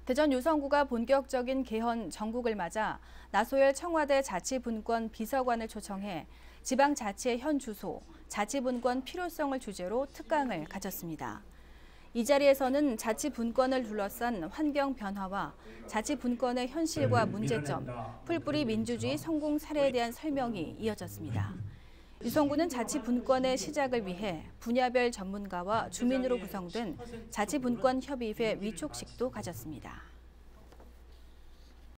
대전 유성구가 본격적인 개헌 정국을 맞아 나소열 청와대 자치분권 비서관을 초청해 지방자치의 현 주소, 자치분권 필요성을 주제로 특강을 가졌습니다. 이 자리에서는 자치분권을 둘러싼 환경 변화와 자치분권의 현실과 문제점, 풀뿌리 민주주의 성공 사례에 대한 설명이 이어졌습니다. 유성구는 자치분권의 시작을 위해 분야별 전문가와 주민으로 구성된 자치분권협의회 위촉식도 가졌습니다.